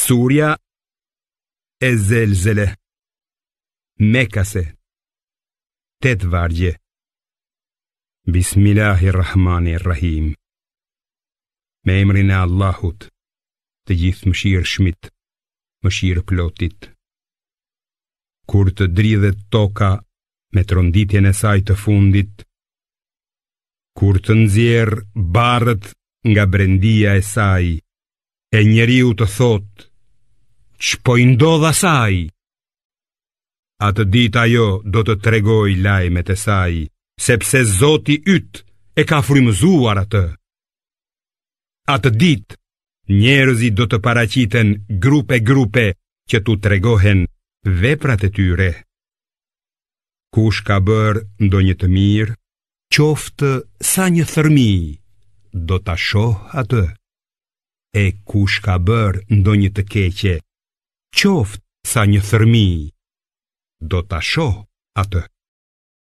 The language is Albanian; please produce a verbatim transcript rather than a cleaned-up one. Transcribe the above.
Surja e Zilzale, Mekase, tet vargje. Bismillahirrahmanirrahim. Me emrin e Allahut, të gjithë mëshirshmit, mëshirë plotit. Kur të dridhet toka me tronditjen e saj të fundit, kur të nxjerr barrët nga brendia e saj, e njeriu të thot, ç'po i ndodh asaj? Atë ditë ajo do të tregoj lajmet e saj, sepse Zoti yt e ka frymëzuar atë. Atë ditë njerëzit do të paraqiten grupe grupe që tu tregohen veprat e tyre. Kush ka bërë ndonjë të mirë, qoftë sa një thërmi, do ta shoh atë. E kush ka bërë ndonjë të keqe, qoftë sa një thërmi, do ta shoh atë.